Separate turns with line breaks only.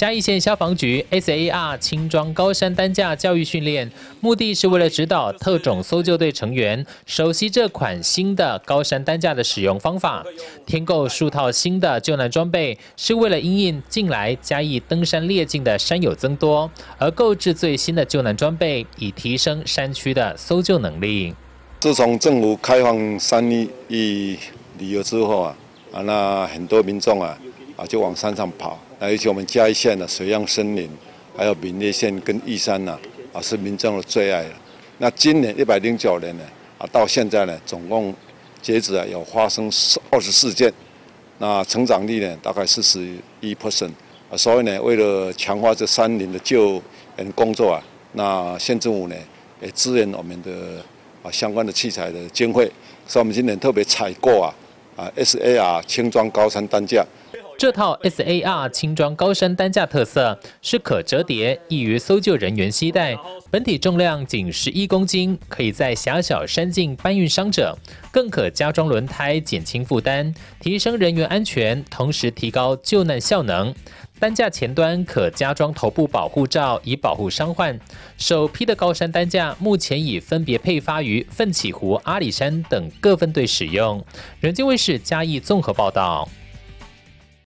嘉义县消防局 SAR 轻装高山担架教育训练，目的是为了指导特种搜救队成员熟悉这款新的高山担架的使用方法。添购数套新的救难装备，是为了因应近来嘉义登山列境的山友增多，而购置最新的救难装备，以提升山区的搜救能力。
自从政府开放山域旅游之后那很多民众就往山上跑。尤其我们嘉义县的水漾森林，还有闽烈县跟玉山是民众的最爱了。那今年109年呢到现在呢，总共截止有发生24件，那成长率呢大概41%。所以呢，为了强化这山林的救援工作那县政府呢也支援我们的相关的器材的经费，所以我们今年特别采购SAR 轻装高山担架。
这套 SAR 轻装高山担架特色是可折叠，易于搜救人员携带，本体重量仅11公斤，可以在狭小山径搬运伤者，更可加装轮胎，减轻负担，提升人员安全，同时提高救难效能。担架前端可加装头部保护罩，以保护伤患。首批的高山担架目前已分别配发于奋起湖、阿里山等各分队使用。人间卫视嘉义综合报道。